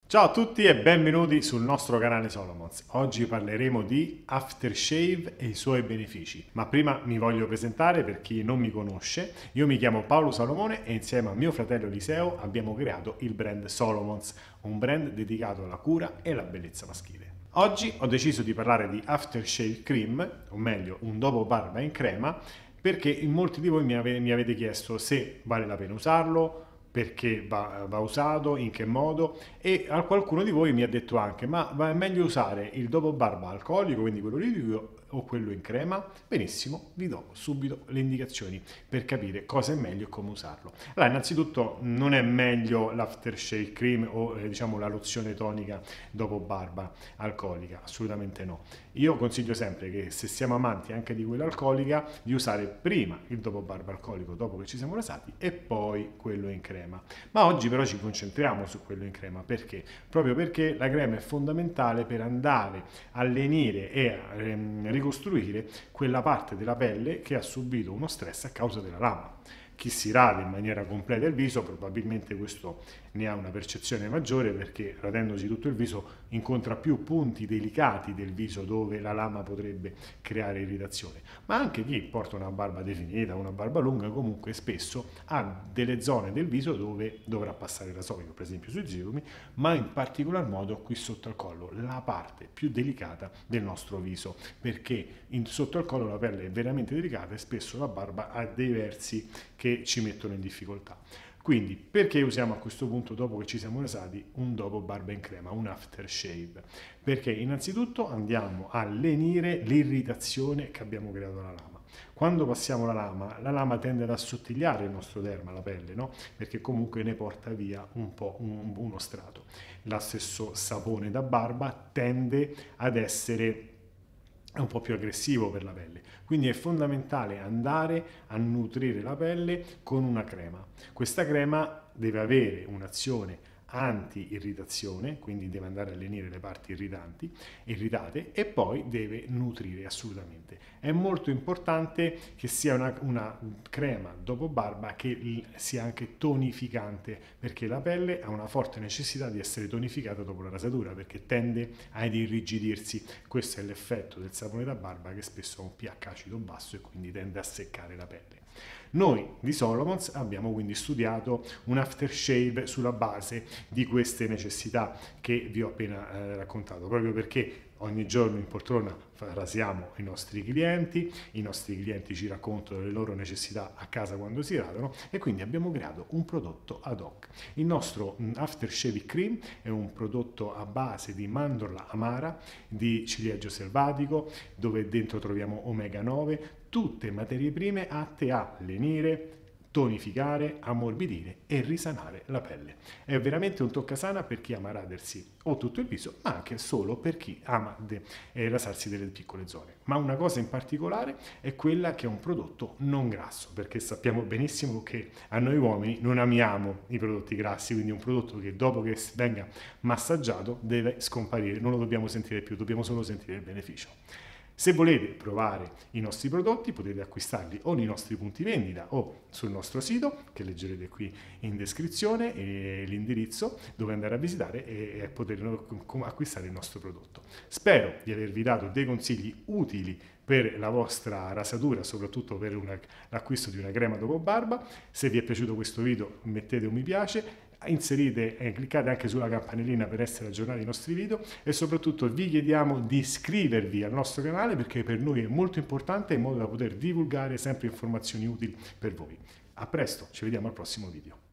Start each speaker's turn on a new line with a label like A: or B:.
A: Ciao a tutti e benvenuti sul nostro canale Solomons. Oggi parleremo di aftershave e i suoi benefici. Ma prima mi voglio presentare per chi non mi conosce. Io mi chiamo Paolo Salomone e insieme a mio fratello Eliseo abbiamo creato il brand Solomons, un brand dedicato alla cura e alla bellezza maschile. Oggi ho deciso di parlare di aftershave cream, o meglio un dopo barba in crema, perché in molti di voi mi avete chiesto se vale la pena usarlo, perché va usato, in che modo, e a qualcuno di voi mi ha detto anche ma è meglio usare il dopo barba alcolico, quindi quello liquido, o quello in crema? Benissimo, vi do subito le indicazioni per capire cosa è meglio e come usarlo. Allora, innanzitutto non è meglio l'aftershave cream o diciamo la lozione tonica dopo barba alcolica, assolutamente no. Io consiglio sempre che se siamo amanti anche di quella alcolica di usare prima il dopo barba alcolico dopo che ci siamo rasati e poi quello in crema. Ma oggi però ci concentriamo su quello in crema perché? Proprio perché la crema è fondamentale per andare a lenire e a ricostruire quella parte della pelle che ha subito uno stress a causa della lama. Chi si rade in maniera completa il viso probabilmente questo ne ha una percezione maggiore perché radendosi tutto il viso incontra più punti delicati del viso dove la lama potrebbe creare irritazione, ma anche chi porta una barba definita, una barba lunga comunque spesso ha delle zone del viso dove dovrà passare rasoio, per esempio sui zigomi, ma in particolar modo qui sotto al collo, la parte più delicata del nostro viso, perché sotto al collo la pelle è veramente delicata e spesso la barba ha dei versi che ci mettono in difficoltà. Quindi perché usiamo a questo punto, dopo che ci siamo rasati, un dopo barba in crema, un aftershave? Perché innanzitutto andiamo a lenire l'irritazione che abbiamo creato alla lama. Quando passiamo la lama tende ad assottigliare il nostro derma, la pelle, no? Perché comunque ne porta via un po' uno strato. Lo stesso sapone da barba tende ad essere un po' più aggressivo per la pelle, quindi è fondamentale andare a nutrire la pelle con una crema. Questa crema deve avere un'azione anti-irritazione, quindi deve andare a lenire le parti irritate e poi deve nutrire assolutamente. È molto importante che sia una crema dopo barba che sia anche tonificante, perché la pelle ha una forte necessità di essere tonificata dopo la rasatura, perché tende ad irrigidirsi. Questo è l'effetto del sapone da barba che spesso ha un pH acido basso e quindi tende a seccare la pelle. Noi di Solomons abbiamo quindi studiato un aftershave sulla base di queste necessità che vi ho appena raccontato, proprio perché ogni giorno in poltrona rasiamo i nostri clienti ci raccontano le loro necessità a casa quando si radano e quindi abbiamo creato un prodotto ad hoc. Il nostro aftershave cream è un prodotto a base di mandorla amara, di ciliegio selvatico, dove dentro troviamo omega 9, tutte materie prime atte a lenire, tonificare, ammorbidire e risanare la pelle. È veramente un toccasana per chi ama radersi o tutto il viso, ma anche solo per chi ama rasarsi delle piccole zone. Ma una cosa in particolare è quella che è un prodotto non grasso, perché sappiamo benissimo che a noi uomini non amiamo i prodotti grassi, quindi un prodotto che dopo che venga massaggiato deve scomparire, non lo dobbiamo sentire più, dobbiamo solo sentire il beneficio. Se volete provare i nostri prodotti potete acquistarli o nei nostri punti vendita o sul nostro sito, che leggerete qui in descrizione, e l'indirizzo dove andare a visitare e poter acquistare il nostro prodotto. Spero di avervi dato dei consigli utili per la vostra rasatura, soprattutto per l'acquisto di una crema dopo barba. Se vi è piaciuto questo video mettete un mi piace, inserite e cliccate anche sulla campanellina per essere aggiornati ai nostri video e soprattutto vi chiediamo di iscrivervi al nostro canale perché per noi è molto importante in modo da poter divulgare sempre informazioni utili per voi. A presto, ci vediamo al prossimo video.